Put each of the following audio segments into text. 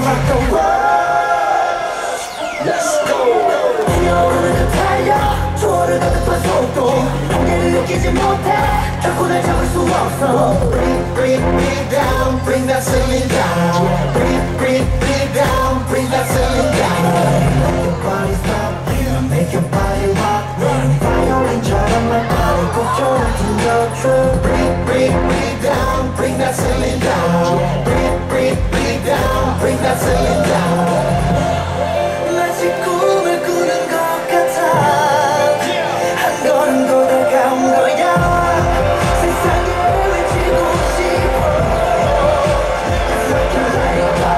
rock the world. Let's go. 뛰어오르는 달려 초월을 거듭한 속도 한계를 느끼지 못해 결코 날 잡을 수 없어. Bring me down, bring that ceiling down. Bring me down, bring that ceiling down. Make your body stop, make your body rock. 바이올린처럼 날 발을 꼭 조여준 저 true. Bring me down, bring that ceiling down. Bring me down, bring that ceiling down. 마치 꿈을 꾸는 것 같아. 한 걸음 더 다가온 거야. 세상에 외치고 싶어. It's like you let it go.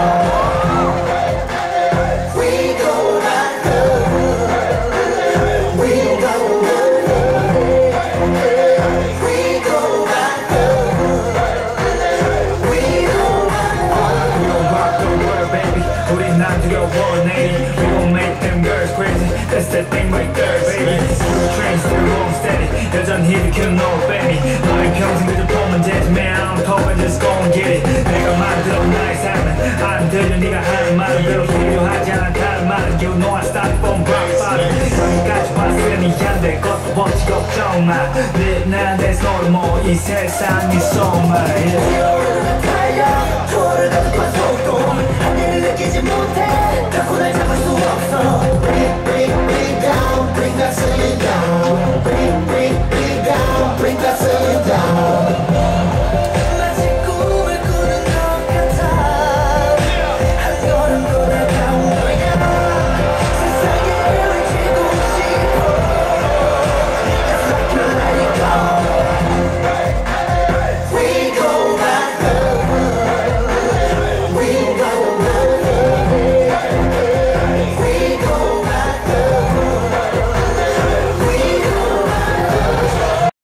We go right now. We go right now. We go right now. We go right now. We gon' rock the world, baby. 우린 안 두려워, lady. We gon' make them girls crazy. That's that thing right there, baby. Still train, still roll steady. 여전히 일으키는 no baby. 너의 평생 그저 보면 되지, man. I'm talking, just gon' get it. 내가 만들어 나의 삶은 안 들려 네가 하는 말은 별로 필요하지 않다는 말은 You know I started from rock bottom. 여기까지 왔으니 안 될 것도 없지 걱정 마. 내 손을 모이 세상이 소말. 뛰어오르는 달려